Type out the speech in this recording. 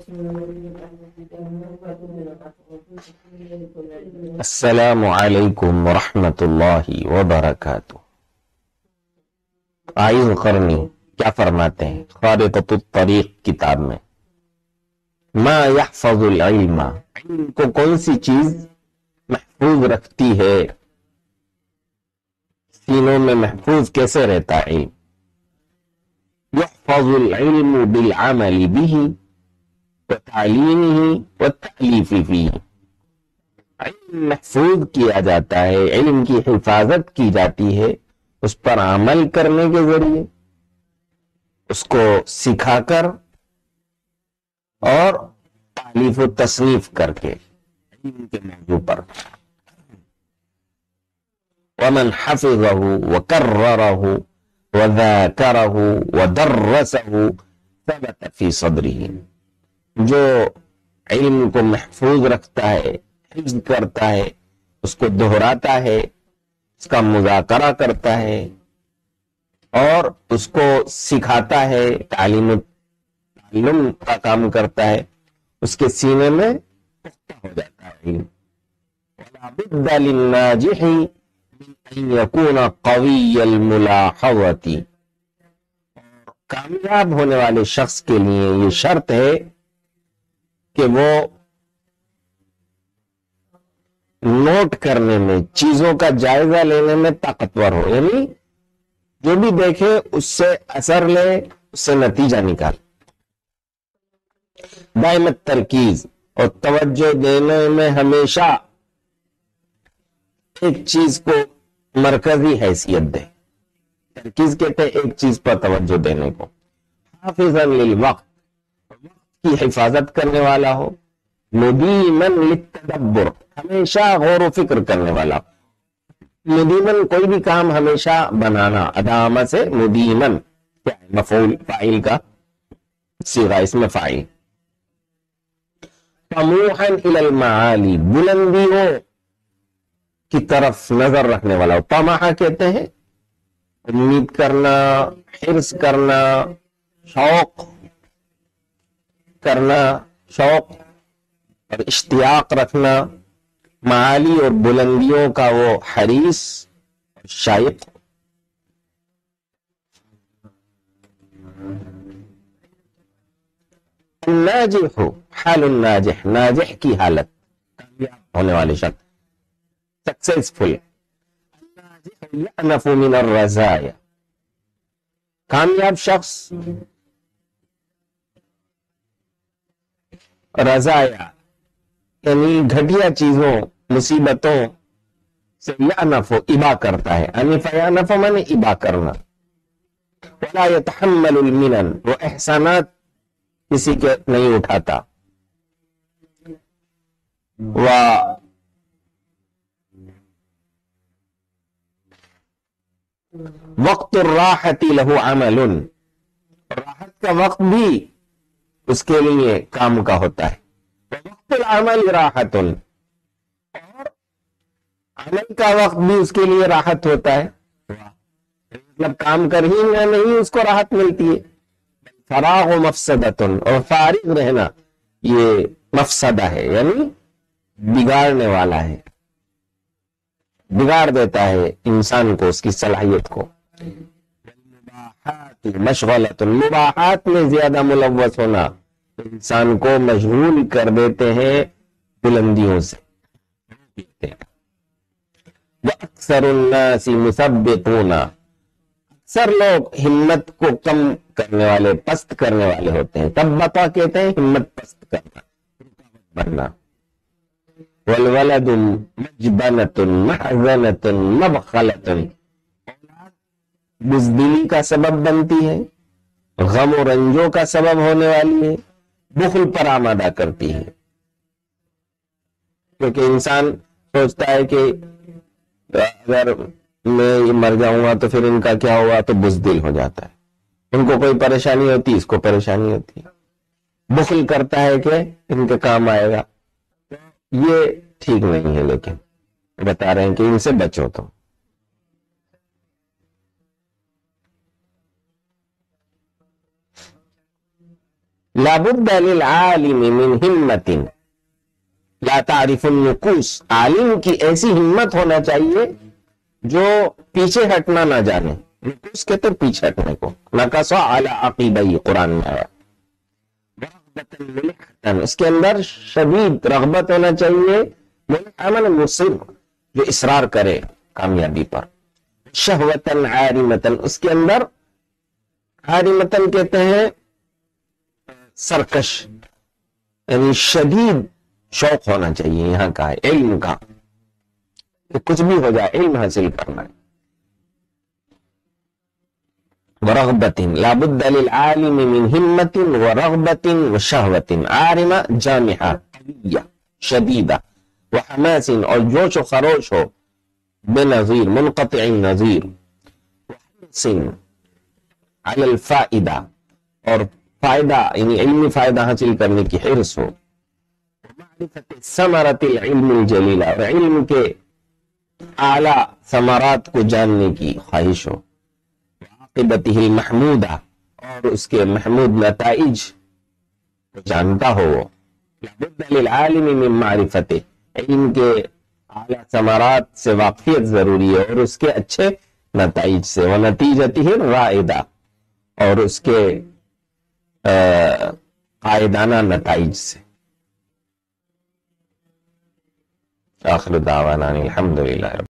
السلام علیکم ورحمۃ اللہ وبرکاتہ۔ عائز قرنی کیا فرماتے ہیں خارطۃ الطریق کتاب میں، ما یحفظ العلم، علم کو کون سی چیز محفوظ رکھتی ہے، سینوں میں محفوظ کیسے رہتا ہے علم؟ یحفظ العلم بالعمل به وتعلیمه والتألیف فیہ، علم محفوظ کیا جاتا ہے، علم کی حفاظت کی جاتی ہے اس پر عمل کرنے کے ذریعے، اس کو سکھا کر اور تالیف و تصنیف کر کے علم کے موضوع پر۔ ومن حفظه وکرره وذاکره ودرسه ثبت فی صدره، جو علم کو محفوظ رکھتا ہے، حفظ کرتا ہے، اس کو دہراتا ہے، اس کا مذاکرہ کرتا ہے اور اس کو سکھاتا ہے، تعلیم کا کام کرتا ہے، اس کے سینے میں پختہ ہو جاتا ہے علم۔ وَلَا بُدَّ لِلنَّاجِحِ مِنْ أَنْ يَكُونَ قَوِيَّ الْمُلَاحَظَةِ، کامیاب ہونے والے شخص کے لیے یہ شرط ہے کہ وہ نوٹ کرنے میں، چیزوں کا جائزہ لینے میں طاقتور ہو، یعنی جو بھی دیکھے اس سے اثر لے، اس سے نتیجہ نکال، دائمت ترکیز اور توجہ دینے میں ہمیشہ ایک چیز کو مرکزی حیثیت دے۔ ترکیز کہتے ہیں ایک چیز پر توجہ دینے کو۔ حافظا للوقت، وقت کی حفاظت کرنے والا ہو، مدیمن للتدبر، ہمیشہ غور و فکر کرنے والا ہو۔ مدیمن کوئی بھی کام ہمیشہ بنانا، ادامہ سے مدیمن کیا ہے؟ مفعول فاعل کا صیغہ، اس میں فاعل۔ طموحا الی المعالی، بلندیوں کی طرف نظر رکھنے والا ہو۔ طمح کہتے ہیں امید کرنا، حرص کرنا، شوق کرنا، شوق اور اشتیاق رکھنا، معالی اور بلندیوں کا وہ حریص شائق۔ الناجح حال الناجح، ناجح کی حالت، کامیاب ہونے والے شخص، سکسیسفل۔ الناجح یأنف من الرزایا، کامیاب شخص رزایا یعنی گھٹیا چیزوں، مصیبتوں سے یأنف ابا کرتا ہے، انف یأنف من ابا کرنا۔ ولا يتحمل المنن، وہ احسانات کسی کے نہیں اٹھاتا۔ وقت الراحت له عمل، راحت کا وقت بھی اس کے لیے کام کا ہوتا ہے۔ وقت العمل راحت، اور عمل کا وقت بھی اس کے لیے راحت ہوتا ہے، مطلب کام کر ہی نہیں اس کو راحت ملتی ہے۔ فراغ و مفسدۃ، اور فارغ رہنا یہ مفسدہ ہے، یعنی بگاڑنے والا ہے، بگاڑ دیتا ہے انسان کو، اس کی صلاحیت کو۔ مشغلۃ، مباحات میں زیادہ ملوث ہونا انسان کو مشغول کر دیتے ہیں بلندیوں سے۔ وَأَكْثَرُ النَّاسِ مُثَبِّطُونَ، اکثر لوگ ہمت کو کم کرنے والے، پست کرنے والے ہوتے ہیں۔ تبتا کہتے ہیں ہمت پست کرنا، بننا۔ وَالْوَلَدُ مَجْبَنَةٌ مَحْزَنَةٌ مَبْخَلَةٌ، بزدلی کا سبب بنتی ہے، غم و رنجوں کا سبب ہونے والی ہے، بخل پر آمادہ کرتی ہے۔ کیونکہ انسان سوچتا ہے کہ اگر میں یہ مر جاؤں گا تو پھر ان کا کیا ہوگا، تو بزدل ہو جاتا ہے، ان کو کوئی پریشانی ہوتی، اس کو پریشانی ہوتی ہے، بخل کرتا ہے کہ ان کے کام آئے گا۔ یہ ٹھیک نہیں ہے، لیکن بتا رہے ہیں کہ ان سے بچو۔ تو لابد للعالم من ہمت لا تعرف النکوس، عالم کی ایسی ہمت ہونا چاہیے جو پیچھے ہٹنا نہ جانے. نکوس کہتے پیچھے ہٹنے کو. نکسا علی عقیبی، قرآن میں آیا. اس کے اندر شدید رغبت ہونا چاہیے، عمل مصر، جو اصرار کرے کامیابی پر. شہوتن عارمتن، اس کے اندر عارمتن کہتے ہیں سرکش، یعنی شدید شوق ہونا چاہیے. یہاں کا ہے علم کا، کہ کچھ بھی ہو جائے علم حاصل کرنا ہے. ورغبت، لابد للعالم من ہمت ورغبت وشہوت عارمہ جامحہ قویہ شدیدہ وحماس، اور جوش و خروش ہو بنظیر منقطع النظیر، وحرص علی الفائدہ، اور فائدہ یعنی علمی فائدہ حاصل کرنے کی حرص ہو. معرفت ثمرۃ العلم الجلیلہ، اور علم کے اعلی ثمرات کو جاننے کی خواہش ہو. عاقبتہ المحمودہ، اور اس کے محمود نتائج کو جانتا ہو. لابد للعالم من معرفت، علم کے اعلی ثمرات سے واقفیت ضروری ہے، اور اس کے اچھے نتائج سے. ونتیجتہ الرائدہ، اور اس کے قائدانہ نتائج سے. آخر دعوانا الحمدللہ.